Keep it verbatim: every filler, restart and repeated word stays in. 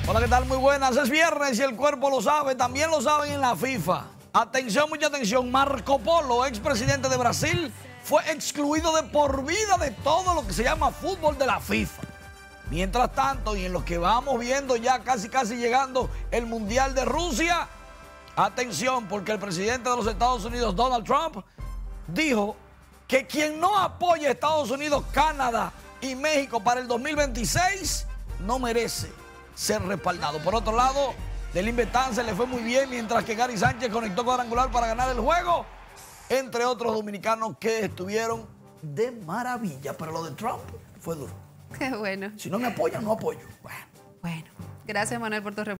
Hola, ¿qué tal? Muy buenas. Es viernes y el cuerpo lo sabe. También lo saben en la FIFA. Atención, mucha atención. Marco Polo, expresidente de Brasil, fue excluido de por vida de todo lo que se llama fútbol de la FIFA. Mientras tanto, y en lo que vamos viendo ya casi casi llegando el Mundial de Rusia, atención, porque el presidente de los Estados Unidos, Donald Trump, dijo que quien no apoya a Estados Unidos, Canadá y México para el dos mil veintiséis no merece ser respaldado. Por otro lado, Delín Betán se le fue muy bien, mientras que Gary Sánchez conectó cuadrangular para ganar el juego, entre otros dominicanos que estuvieron de maravilla. Pero lo de Trump fue duro. Qué bueno. Si no me apoyan, no apoyo. Bueno. Bueno, gracias, Manuel, por tu reporte.